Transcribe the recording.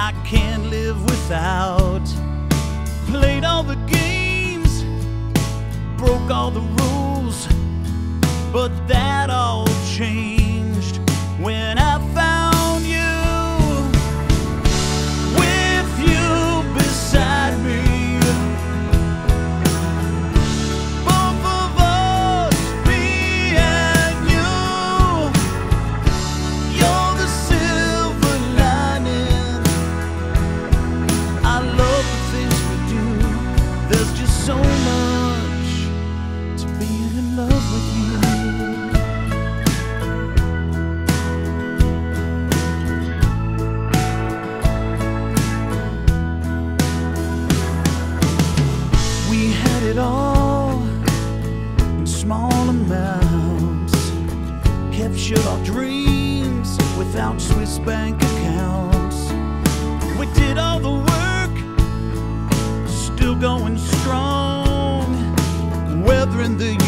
I can't live without. Played all the games, broke all the rules, but that all changed when I found you. With you beside me, both of us, me and you. You're the silver lining. I love the things we do. There's just so much to being in love with you. We had it all in small amounts, captured our dreams without Swiss bank accounts. We did all the work, still going strong, weathering the